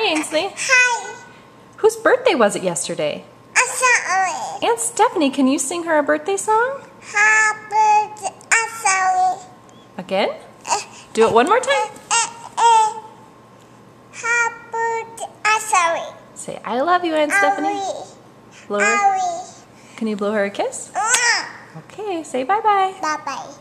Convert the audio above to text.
Ainsley. Hi. Whose birthday was it yesterday? Sorry. Aunt Stephanie, can you sing her a birthday song? Happy. Sorry. Again? Do it one more time. Happy. Sorry. Say, I love you, Aunt Stephanie. Blow her. Sorry. Can you blow her a kiss? Okay, say bye-bye. Bye bye.